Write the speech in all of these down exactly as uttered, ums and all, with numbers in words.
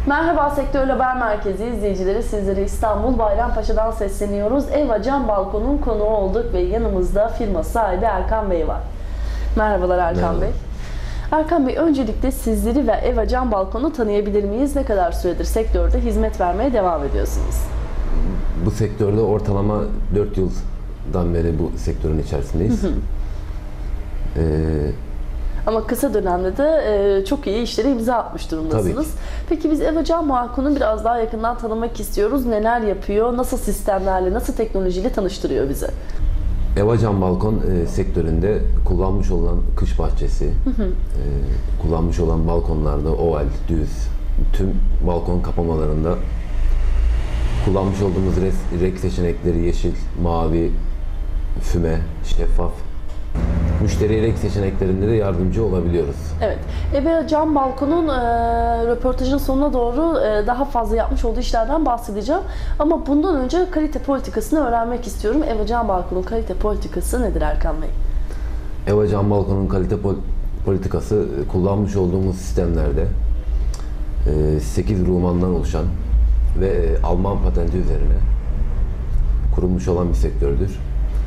Merhaba Sektör Haber Merkezi izleyicileri, sizlere İstanbul Bayrampaşa'dan sesleniyoruz. Eva Cam Balkon'un konuğu olduk ve yanımızda firma sahibi Erkan Bey var. Merhabalar Erkan Merhaba. Bey. Erkan Bey, öncelikle sizleri ve Eva Cam Balkon'u tanıyabilir miyiz? Ne kadar süredir sektörde hizmet vermeye devam ediyorsunuz? Bu sektörde ortalama dört yıldan beri bu sektörün içerisindeyiz. Hı hı. Ee, Ama kısa dönemde de e, çok iyi işlere imza atmış durumdasınız. Peki biz Eva Cam Balkon'u biraz daha yakından tanımak istiyoruz. Neler yapıyor, nasıl sistemlerle, nasıl teknolojiyle tanıştırıyor bizi? Eva Cam Balkon e, sektöründe kullanmış olan kış bahçesi, Hı hı. e, kullanmış olan balkonlarda oval, düz, tüm balkon kapamalarında kullanmış olduğumuz res- renk seçenekleri yeşil, mavi, füme, şeffaf. Müşteriye renk seçeneklerinde de yardımcı olabiliyoruz. Evet. Eva Cam Balkon'un e, röportajın sonuna doğru e, daha fazla yapmış olduğu işlerden bahsedeceğim. Ama bundan önce kalite politikasını öğrenmek istiyorum. Eva Cam Balkon'un kalite politikası nedir Erkan Bey? Eva Cam Balkon'un kalite pol- politikası e, kullanmış olduğumuz sistemlerde e, sekiz rumandan oluşan ve e, Alman patenti üzerine kurulmuş olan bir sektördür.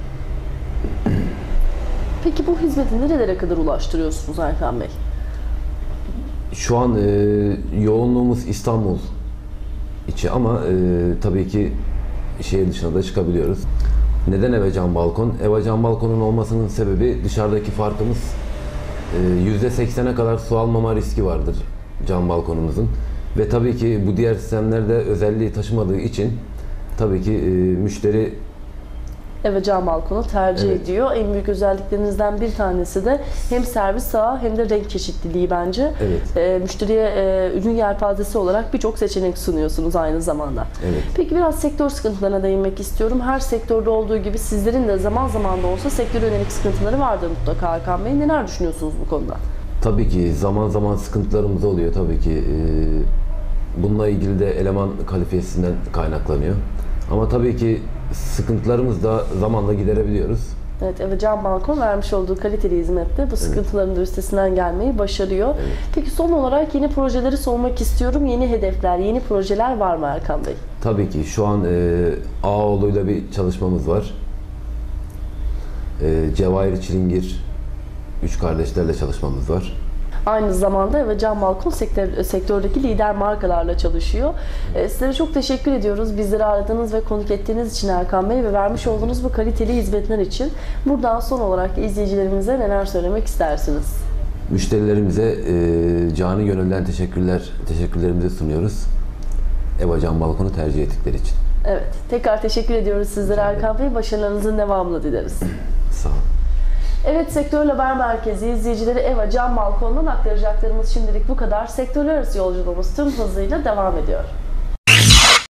Peki bu hizmeti nerelere kadar ulaştırıyorsunuz Erkan Bey? Şu an e, yoğunluğumuz İstanbul içi ama e, tabii ki şehir dışına da çıkabiliyoruz. Neden Eva Cam Balkon? Eva Cam Balkon'un olmasının sebebi dışarıdaki farkımız e, yüzde seksene kadar su almama riski vardır cam balkonumuzun. Ve tabii ki bu diğer sistemlerde özelliği taşımadığı için tabii ki e, müşteri Eva Cam Balkon'u tercih Evet. ediyor. En büyük özelliklerinizden bir tanesi de hem servis ağı hem de renk çeşitliliği bence. Evet. E, müşteriye e, ürün yelpazesi olarak birçok seçenek sunuyorsunuz aynı zamanda. Evet. Peki biraz sektör sıkıntılarına değinmek istiyorum. Her sektörde olduğu gibi sizlerin de zaman zaman da olsa sektöre yönelik sıkıntıları vardır mutlaka Erkan Bey. Neler düşünüyorsunuz bu konuda? Tabii ki zaman zaman sıkıntılarımız oluyor tabii ki. Ee, Bununla ilgili de eleman kalifiyesinden kaynaklanıyor. Ama tabii ki sıkıntılarımız da zamanla giderebiliyoruz. Evet, Eva Cam Balkon vermiş olduğu kaliteli hizmette bu sıkıntıların da üstesinden gelmeyi başarıyor. Evet. Peki son olarak yeni projeleri sormak istiyorum. Yeni hedefler, yeni projeler var mı Erkan Bey? Tabii ki şu an e, Ağoğlu'yla bir çalışmamız var. E, Cevahir Çilingir, üç kardeşlerle çalışmamız var. Aynı zamanda Eva Cam Balkon sektör, sektördeki lider markalarla çalışıyor. Ee, sizlere çok teşekkür ediyoruz. Bizleri aradığınız ve konuk ettiğiniz için Erkan Bey ve vermiş olduğunuz bu kaliteli hizmetler için. Buradan son olarak izleyicilerimize neler söylemek istersiniz? Müşterilerimize e, canı gönülden teşekkürler, teşekkürlerimizi sunuyoruz. Eva Cam Balkon'u tercih ettikleri için. Evet, tekrar teşekkür ediyoruz sizlere Erkan Bey. Başarılarınızın devamını dileriz. Sağ olun. Evet, Sektör Haber Merkezi izleyicileri, Eva Cam Balkon'dan aktaracaklarımız şimdilik bu kadar. Sektörler arası yolculuğumuz tüm hızıyla devam ediyor.